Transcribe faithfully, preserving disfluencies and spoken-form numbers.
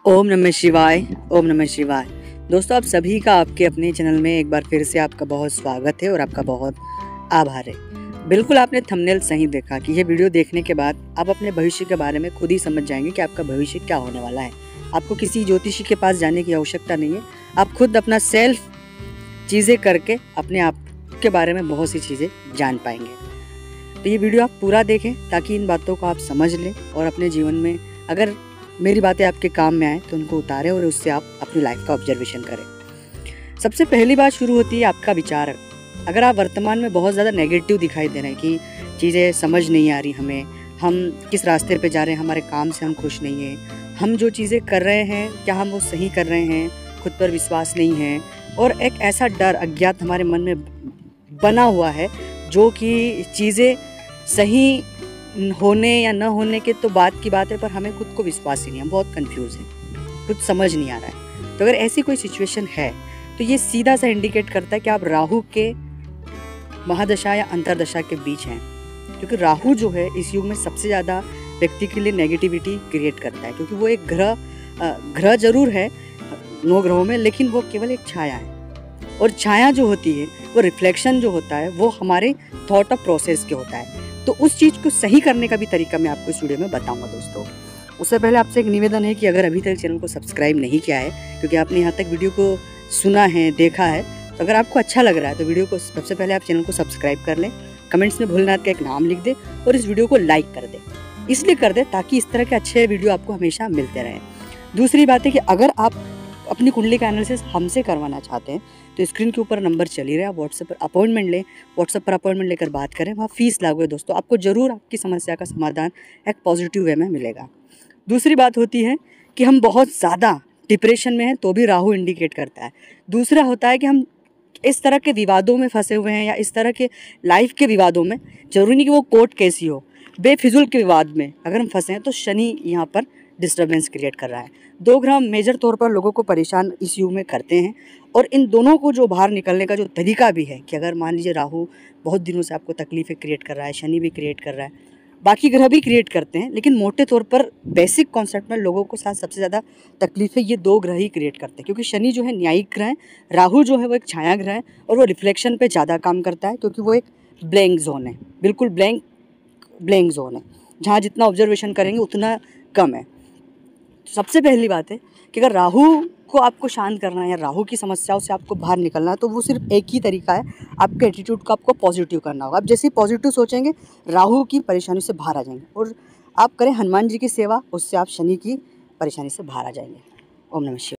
ओम नमः शिवाय। ओम नमः शिवाय। दोस्तों, आप सभी का आपके अपने चैनल में एक बार फिर से आपका बहुत स्वागत है और आपका बहुत आभार है। बिल्कुल आपने थंबनेल सही देखा कि ये वीडियो देखने के बाद आप अपने भविष्य के बारे में खुद ही समझ जाएंगे कि आपका भविष्य क्या होने वाला है। आपको किसी ज्योतिषी के पास जाने की आवश्यकता नहीं है। आप खुद अपना सेल्फ चीज़ें करके अपने आप के बारे में बहुत सी चीज़ें जान पाएंगे। तो ये वीडियो आप पूरा देखें ताकि इन बातों को आप समझ लें और अपने जीवन में अगर मेरी बातें आपके काम में आए तो उनको उतारें और उससे आप अपनी लाइफ का ऑब्जर्वेशन करें। सबसे पहली बात शुरू होती है आपका विचार। अगर आप वर्तमान में बहुत ज़्यादा नेगेटिव दिखाई दे रहे हैं कि चीज़ें समझ नहीं आ रही हमें, हम किस रास्ते पे जा रहे हैं, हमारे काम से हम खुश नहीं हैं, हम जो चीज़ें कर रहे हैं क्या हम वो सही कर रहे हैं, खुद पर विश्वास नहीं है और एक ऐसा डर अज्ञात हमारे मन में बना हुआ है जो कि चीज़ें सही होने या न होने के तो बात की बात है, पर हमें खुद को विश्वास ही नहीं है, हम बहुत कंफ्यूज हैं, कुछ समझ नहीं आ रहा है। तो अगर ऐसी कोई सिचुएशन है तो ये सीधा सा इंडिकेट करता है कि आप राहु के महादशा या अंतरदशा के बीच हैं, क्योंकि राहु जो है इस युग में सबसे ज़्यादा व्यक्ति के लिए नेगेटिविटी क्रिएट करता है, क्योंकि वो एक ग्रह ग्रह जरूर है नौ ग्रहों में, लेकिन वो केवल एक छाया है और छाया जो होती है वो रिफ्लेक्शन जो होता है वो हमारे थॉट ऑफ प्रोसेस के होता है। तो उस चीज़ को सही करने का भी तरीका मैं आपको इस वीडियो में बताऊंगा दोस्तों। उससे पहले आपसे एक निवेदन है कि अगर अभी तक चैनल को सब्सक्राइब नहीं किया है, क्योंकि आपने यहाँ तक वीडियो को सुना है, देखा है, तो अगर आपको अच्छा लग रहा है तो वीडियो को सबसे पहले आप चैनल को सब्सक्राइब कर लें, कमेंट्स में भोलेनाथ का एक नाम लिख दे और इस वीडियो को लाइक कर दे। इसलिए कर दे ताकि इस तरह के अच्छे वीडियो आपको हमेशा मिलते रहें। दूसरी बात है कि अगर आप अपनी कुंडली का एनालिसिस हमसे करवाना चाहते हैं तो स्क्रीन के ऊपर नंबर चल ही रहा है, व्हाट्सएप पर अपॉइंटमेंट लें, व्हाट्सएप पर अपॉइंटमेंट लेकर बात करें। वहाँ फीस लागू है दोस्तों, आपको ज़रूर आपकी समस्या का समाधान एक पॉजिटिव वे में मिलेगा। दूसरी बात होती है कि हम बहुत ज़्यादा डिप्रेशन में हैं तो भी राहु इंडिकेट करता है। दूसरा होता है कि हम इस तरह के विवादों में फंसे हुए हैं या इस तरह के लाइफ के विवादों में, जरूरी नहीं कि वो कोर्ट केस ही हो, बेफिजुल के विवाद में अगर हम फंसे हैं तो शनि यहाँ पर डिस्टर्बेंस क्रिएट कर रहा है। दो ग्रह मेजर तौर पर लोगों को परेशान इस युग में करते हैं और इन दोनों को जो बाहर निकलने का जो तरीका भी है कि अगर मान लीजिए राहु बहुत दिनों से आपको तकलीफें क्रिएट कर रहा है, शनि भी क्रिएट कर रहा है, बाकी ग्रह भी क्रिएट करते हैं, लेकिन मोटे तौर पर बेसिक कॉन्सेप्ट में लोगों को साथ सबसे ज़्यादा तकलीफें ये दो ग्रह ही क्रिएट करते हैं, क्योंकि शनि जो है न्यायिक ग्रह है, राहु जो है वो एक छाया ग्रह है और वो रिफ्लेक्शन पर ज़्यादा काम करता है, क्योंकि वो एक ब्लैंक जोन है, बिल्कुल ब्लैंक ब्लैंक जोन है, जहाँ जितना ऑब्जर्वेशन करेंगे उतना कम है। सबसे पहली बात है कि अगर राहु को आपको शांत करना है या राहु की समस्याओं से आपको बाहर निकलना है तो वो सिर्फ एक ही तरीका है, आपके एटीट्यूड को आपको पॉजिटिव करना होगा। आप जैसे ही पॉजिटिव सोचेंगे राहु की परेशानी से बाहर आ जाएंगे और आप करें हनुमान जी की सेवा, उससे आप शनि की परेशानी से बाहर आ जाएंगे। ओम नमः शिवाय।